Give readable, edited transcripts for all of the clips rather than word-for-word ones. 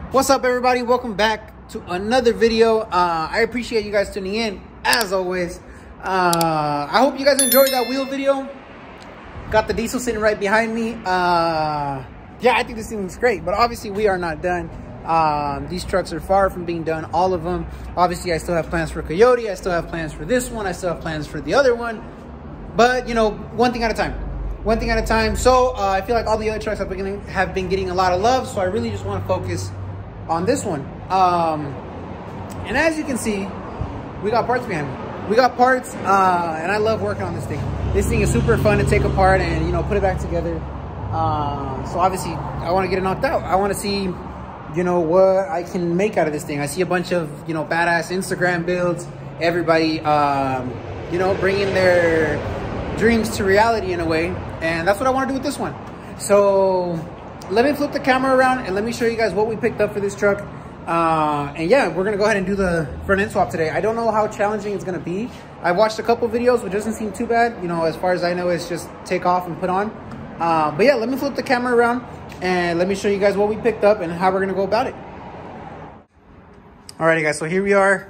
What's up, everybody? Welcome back to another video. I appreciate you guys tuning in as always. I hope you guys enjoyed that wheel video. Got the diesel sitting right behind me. Yeah, I think this thing looks great, but obviously we are not done. These trucks are far from being done, all of them. Obviously I still have plans for Coyote, I still have plans for this one, I still have plans for the other one, but you know, one thing at a time. So I feel like all the other trucks have been getting a lot of love, so I really just want to focus on this one. And as you can see, we got parts behind me. We got parts, and I love working on this thing. This thing is super fun to take apart and, you know, put it back together. So obviously I want to get it knocked out. I want to see, you know, what I can make out of this thing. I see a bunch of, you know, badass Instagram builds, everybody, you know, bringing their dreams to reality in a way, and that's what I want to do with this one. So let me flip the camera around and let me show you guys what we picked up for this truck. And yeah, we're gonna go ahead and do the front end swap today. I don't know how challenging it's gonna be. I watched a couple videos, which doesn't seem too bad. You know, as far as I know, it's just take off and put on. But yeah, let me flip the camera around and let me show you guys what we picked up and how we're gonna go about it. Alrighty guys, so here we are.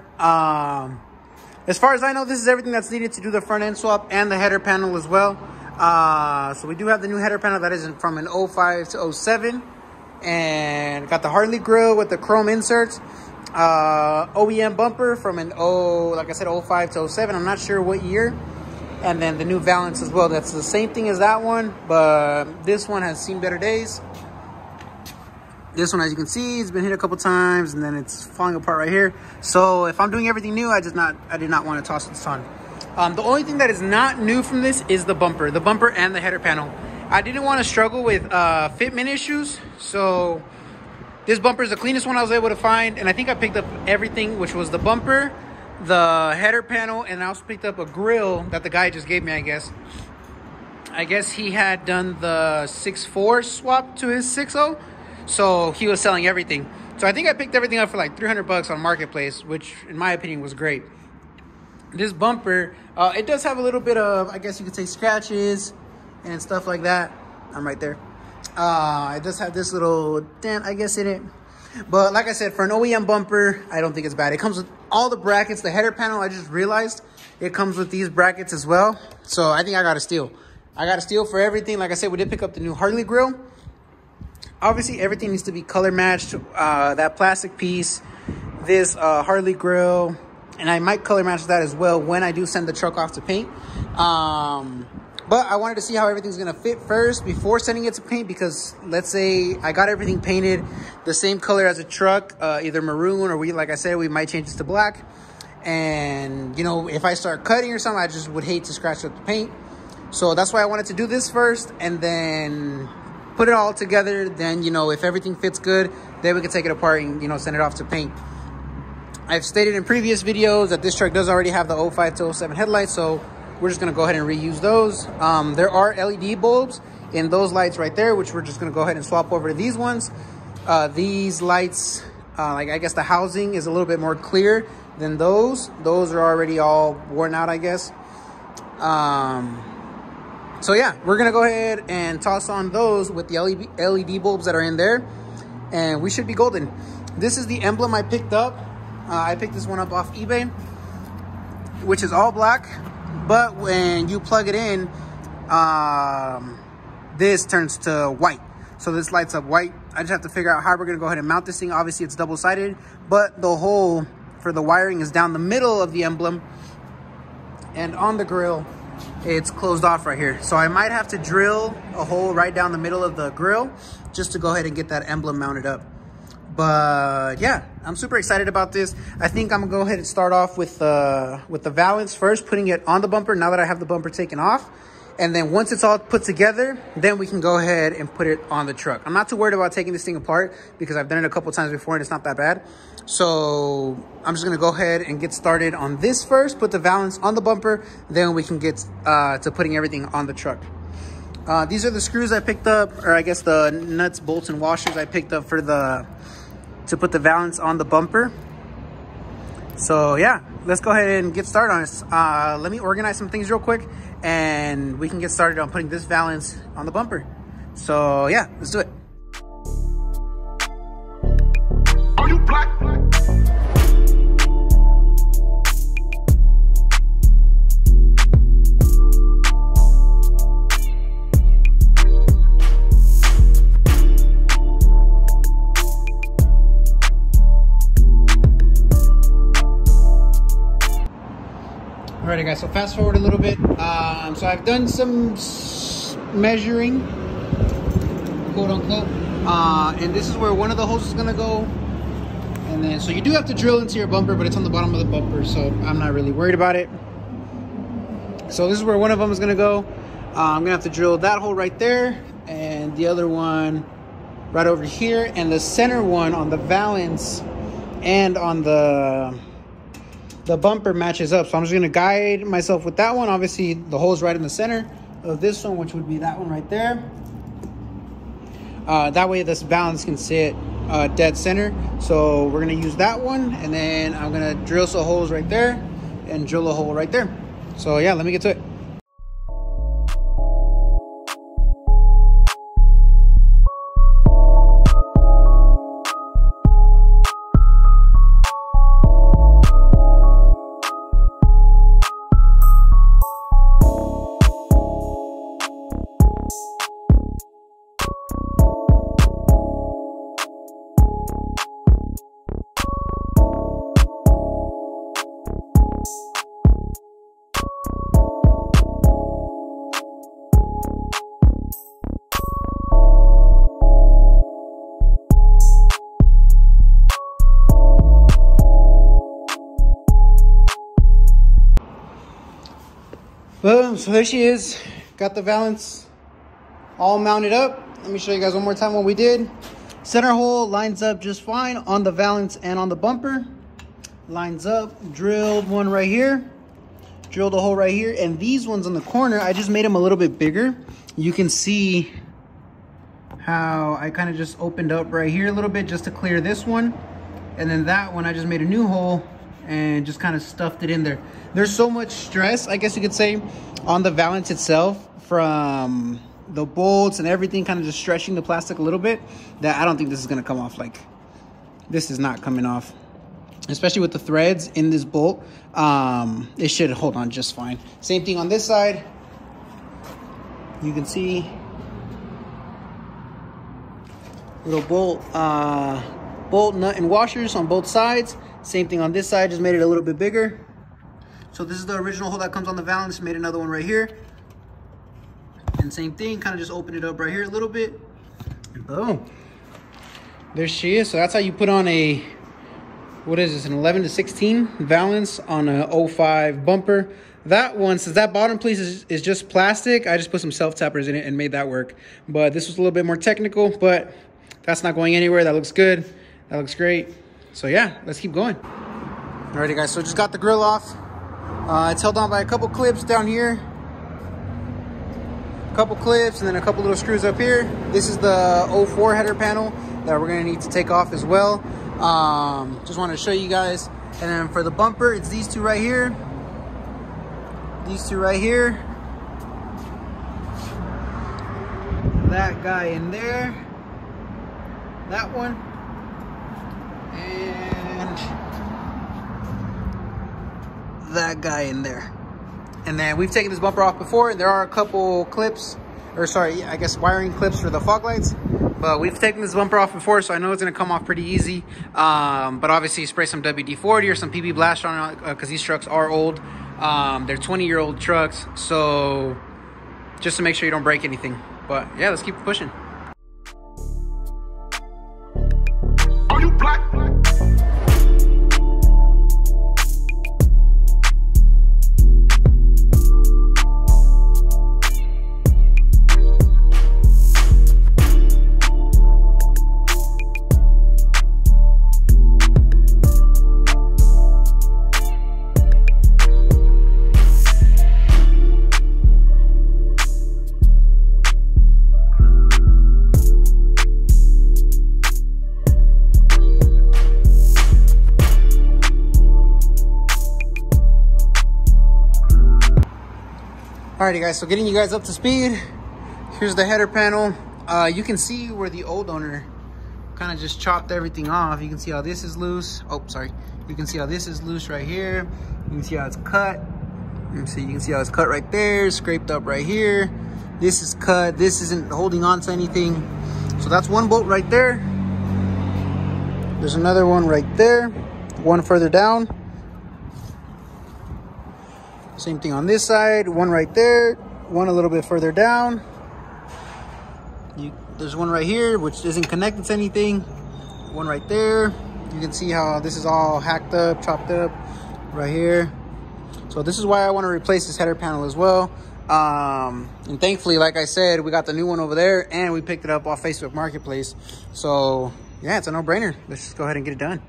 As far as I know, this is everything that's needed to do the front end swap and the header panel as well. So we do have the new header panel that is from an 05 to 07. And got the Harley grill with the chrome inserts. OEM bumper from an like I said, 05 to 07. I'm not sure what year. And then the new Valance as well. That's the same thing as that one, but this one has seen better days. This one, as you can see, it's been hit a couple times and then it's falling apart right here. So if I'm doing everything new, I did not want to toss this on. The only thing that is not new from this is the bumper and the header panel. I didn't want to struggle with fitment issues, so this bumper is the cleanest one I was able to find, and I think I picked up everything, which was the bumper, the header panel, and I also picked up a grill that the guy just gave me, I guess he had done the 6.4 swap to his 6.0, so he was selling everything. So I think I picked everything up for like 300 bucks on Marketplace, which in my opinion was great. This bumper, it does have a little bit of, I guess you could say, scratches and stuff like that. I'm right there. It does have this little dent, I guess, in it. But like I said, for an OEM bumper, I don't think it's bad. It comes with all the brackets. The header panel, I just realized it comes with these brackets as well. So I think I got a steal. I got a steal for everything. Like I said, we did pick up the new Harley grill. Obviously, everything needs to be color matched. That plastic piece, this Harley grill, and I might color match that as well when I do send the truck off to paint. But I wanted to see how everything's gonna fit first before sending it to paint, because let's say I got everything painted the same color as a truck, either maroon or like I said, we might change this to black. And you know, if I start cutting or something, I just would hate to scratch up the paint. So that's why I wanted to do this first and then put it all together. Then, you know, if everything fits good, then we can take it apart and, you know, send it off to paint. I've stated in previous videos that this truck does already have the 05 to 07 headlights, so we're just going to go ahead and reuse those. There are LED bulbs in those lights right there, which we're just going to go ahead and swap over to these ones. These lights, like I guess the housing is a little bit more clear than those. Those are already all worn out, I guess. So yeah, we're going to go ahead and toss on those with the LED bulbs that are in there, and we should be golden. This is the emblem I picked up. I picked this one up off eBay, which is all black. But when you plug it in, this turns to white. So this lights up white. I just have to figure out how we're going to go ahead and mount this thing. Obviously, it's double-sided, but the hole for the wiring is down the middle of the emblem. And on the grill, it's closed off right here. So I might have to drill a hole right down the middle of the grill just to go ahead and get that emblem mounted up. But yeah, I'm super excited about this. I think I'm gonna go ahead and start off with the Valance first, putting it on the bumper now that I have the bumper taken off. And then once it's all put together, then we can go ahead and put it on the truck. I'm not too worried about taking this thing apart because I've done it a couple times before and it's not that bad. So I'm just gonna go ahead and get started on this first, put the Valance on the bumper, then we can get to putting everything on the truck. These are the screws I picked up, or I guess the nuts, bolts, and washers I picked up for to put the Valance on the bumper. So yeah, let's go ahead and get started on this. Let me organize some things real quick and we can get started on putting this Valance on the bumper. So yeah, let's do it. Alrighty guys, so fast forward a little bit. So I've done some measuring, quote unquote, and this is where one of the hoses is gonna go. And then, so you do have to drill into your bumper, but it's on the bottom of the bumper, so I'm not really worried about it. So this is where one of them is gonna go. I'm gonna have to drill that hole right there, and the other one right over here, and the center one on the valance and on the bumper matches up. So I'm just gonna guide myself with that one. Obviously the hole's right in the center of this one, which would be that one right there. That way this balance can sit dead center. So we're gonna use that one, and then I'm gonna drill some holes right there and drill a hole right there. So yeah, let me get to it. Well, so there she is. Got the valance all mounted up. Let me show you guys one more time what we did. Center hole lines up just fine on the valance and on the bumper. Lines up, drilled one right here. Drilled a hole right here. And these ones on the corner, I just made them a little bit bigger. You can see how I kind of just opened up right here a little bit just to clear this one. And then that one, I just made a new hole and just kind of stuffed it in there. There's so much stress, I guess you could say, on the valance itself from the bolts and everything kind of just stretching the plastic a little bit, that I don't think this is gonna come off. Like, this is not coming off, especially with the threads in this bolt. It should hold on just fine. Same thing on this side. You can see little bolt nut and washers on both sides. Same thing on this side, just made it a little bit bigger. So this is the original hole that comes on the valance, made another one right here. And same thing, kind of just opened it up right here a little bit. And boom. There she is. So that's how you put on a, what is this, an 11 to 16 valance on a 05 bumper. That one, since that bottom piece is just plastic, I just put some self-tappers in it and made that work. But this was a little bit more technical, but that's not going anywhere. That looks good. That looks great. So yeah, let's keep going. Alrighty guys, so just got the grill off. It's held on by a couple clips down here. A couple clips and then a couple little screws up here. This is the 04 header panel that we're gonna need to take off as well. Just wanted to show you guys. And then for the bumper, it's these two right here. These two right here. That guy in there. That one. And that guy in there. And then we've taken this bumper off before. There are a couple clips, or sorry, I guess wiring clips for the fog lights. But we've taken this bumper off before, so I know it's gonna come off pretty easy. But obviously spray some WD-40 or some PB Blast on it, because these trucks are old. They're 20-year-old trucks, so just to make sure you don't break anything. But yeah, let's keep pushing. Are you black? Alrighty guys, so getting you guys up to speed. Here's the header panel. You can see where the old owner kind of just chopped everything off. You can see how this is loose. Oh, sorry. You can see how this is loose right here. You can see how it's cut. You can see how it's cut right there, scraped up right here. This is cut. This isn't holding on to anything. So that's one bolt right there. There's another one right there. One further down. Same thing on this side. One right there. One a little bit further down. There's one right here, which isn't connected to anything. One right there. You can see how this is all hacked up, chopped up right here. So this is why I want to replace this header panel as well. And thankfully, like I said, we got the new one over there and we picked it up off Facebook Marketplace. So yeah, it's a no-brainer. Let's just go ahead and get it done.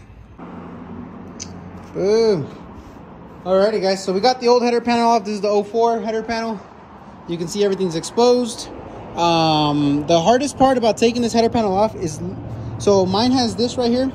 Boom. Alrighty guys, so we got the old header panel off. This is the 04 header panel. You can see everything's exposed. The hardest part about taking this header panel off is, so mine has this right here.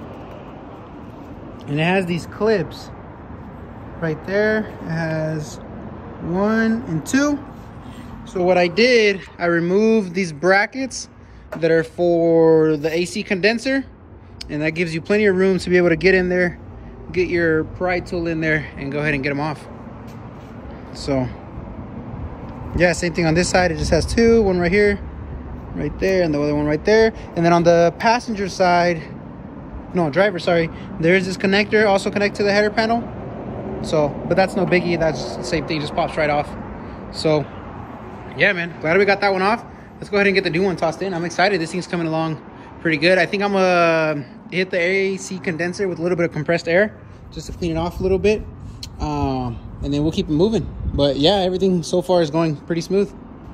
And it has these clips right there. It has 1 and 2. So what I did, I removed these brackets that are for the AC condenser, and that gives you plenty of room to be able to get in there, get your pry tool in there and go ahead and get them off. So yeah, same thing on this side. It just has 2, one right here, right there, and the other one right there. And then on the passenger side, no, driver, sorry, there's this connector also connected to the header panel. So, but that's no biggie. That's the same thing, just pops right off. So yeah, man, glad we got that one off. Let's go ahead and get the new one tossed in. I'm excited. This thing's coming along pretty good. I think I'm gonna hit the AC condenser with a little bit of compressed air just to clean it off a little bit. And then we'll keep it moving. But yeah, everything so far is going pretty smooth.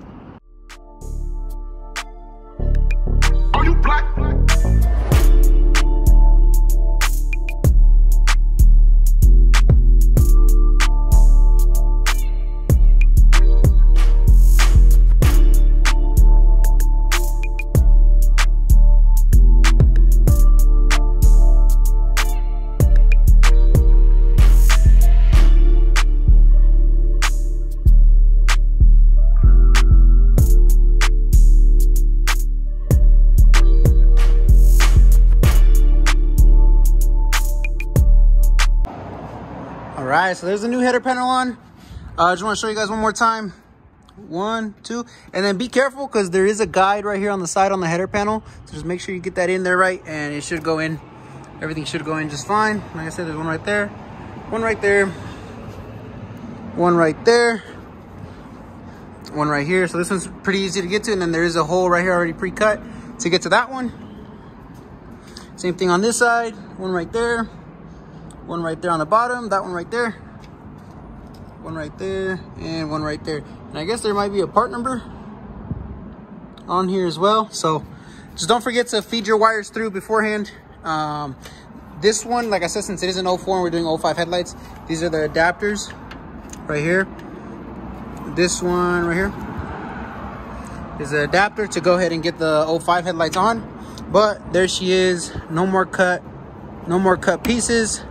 Are you black? All right, so there's the new header panel on. I just want to show you guys one more time. 1, 2, and then be careful because there is a guide right here on the side on the header panel. So just make sure you get that in there right, and it should go in. Everything should go in just fine. Like I said, there's one right there, one right there, one right there, one right here. So this one's pretty easy to get to, and then there is a hole right here already pre-cut to get to that one. Same thing on this side, one right there. One right there on the bottom, that one right there, one right there, and one right there. And I guess there might be a part number on here as well. So just don't forget to feed your wires through beforehand. This one, like I said, since it is an 04 and we're doing 05 headlights, these are the adapters right here. This one right here is the adapter to go ahead and get the 05 headlights on. But there she is, no more cut pieces.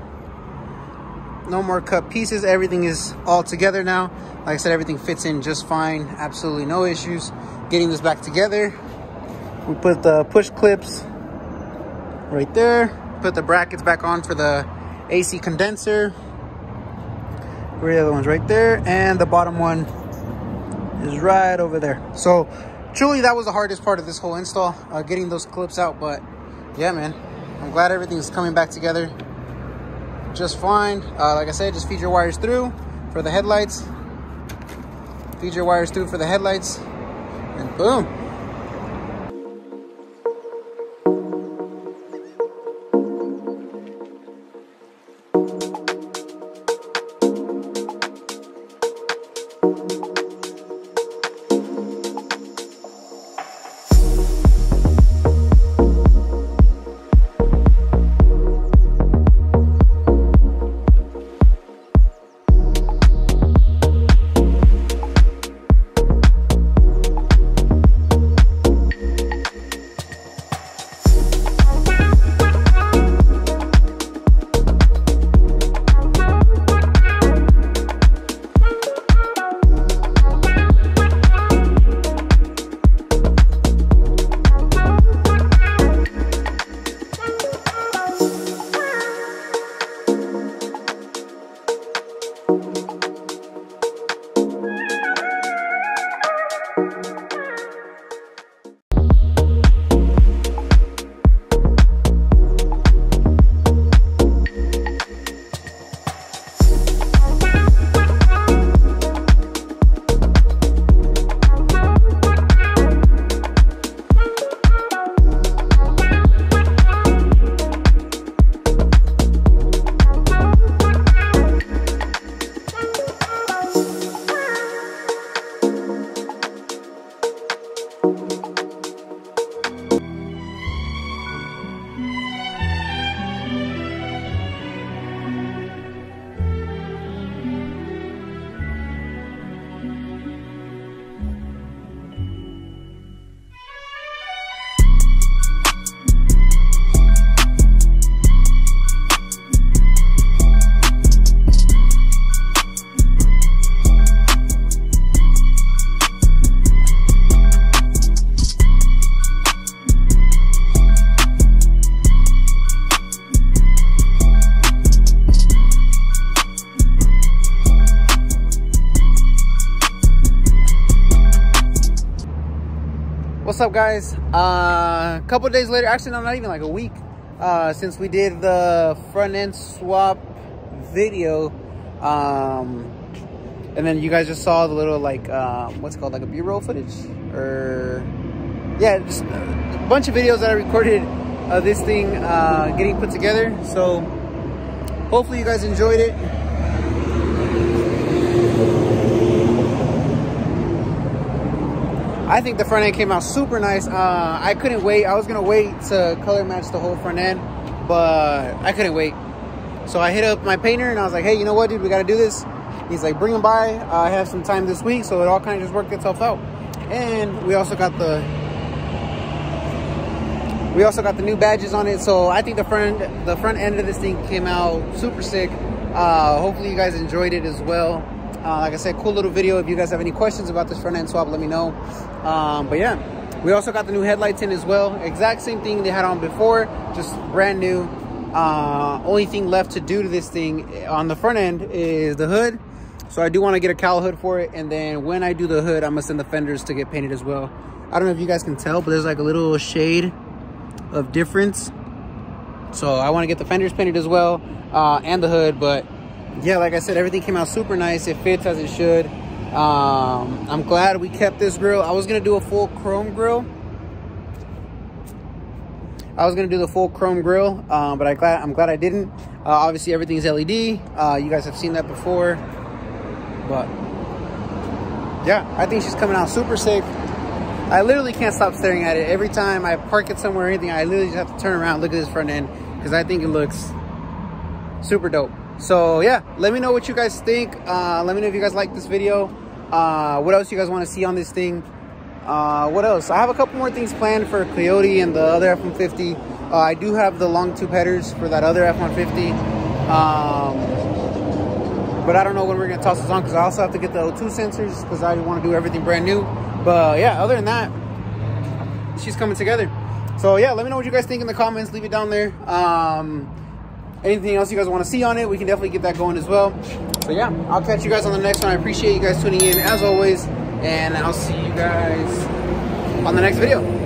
No more cut pieces. Everything is all together now. Like I said, everything fits in just fine. Absolutely no issues getting this back together. We put the push clips right there. Put the brackets back on for the AC condenser. Where are the other ones? Right there. And the bottom one is right over there. So truly that was the hardest part of this whole install, getting those clips out. But yeah, man, I'm glad everything's coming back together just fine. Like I said, just feed your wires through for the headlights. Feed your wires through for the headlights, and boom. what's up, guys? A couple of days later, actually no, not even like a week since we did the front end swap video, and then you guys just saw the little like what's it called, like a B-roll footage, or yeah, just a bunch of videos that I recorded of this thing getting put together. So hopefully you guys enjoyed it. I think the front end came out super nice. I couldn't wait. I was gonna wait to color match the whole front end, but I couldn't wait. So I hit up my painter and I was like, hey, you know what, dude, we gotta do this. He's like, bring him by. I have some time this week, so it all kind of just worked itself out. And we also got the new badges on it. So I think the front end of this thing came out super sick. Hopefully you guys enjoyed it as well. Like I said, cool little video. If you guys have any questions about this front end swap, let me know. But yeah, we also got the new headlights in as well. Exact same thing they had on before, just brand new. Only thing left to do to this thing on the front end is the hood. So I do want to get a cowl hood for it, and then when I do the hood, I'm gonna send the fenders to get painted as well. I don't know if you guys can tell, but there's like a little shade of difference. So I want to get the fenders painted as well, and the hood. But yeah, like I said, everything came out super nice. It fits as it should. I'm glad we kept this grill. I was gonna do a full chrome grill. But I'm glad I didn't. Obviously everything's LED. You guys have seen that before. But yeah, I think she's coming out super sick. I literally can't stop staring at it. Every time I park it somewhere or anything, I literally just have to turn around, look at this front end, because I think it looks super dope. So yeah, let me know what you guys think. Let me know if you guys like this video. What else you guys want to see on this thing. What else? I have a couple more things planned for Coyote and the other F-150. I do have the long tube headers for that other F-150. But I don't know when we're going to toss this on, because I also have to get the O2 sensors, because I want to do everything brand new. But yeah, other than that, she's coming together. So yeah, let me know what you guys think in the comments. Leave it down there. Anything else you guys want to see on it, we can definitely get that going as well. So yeah, I'll catch you guys on the next one. I appreciate you guys tuning in as always, and I'll see you guys on the next video.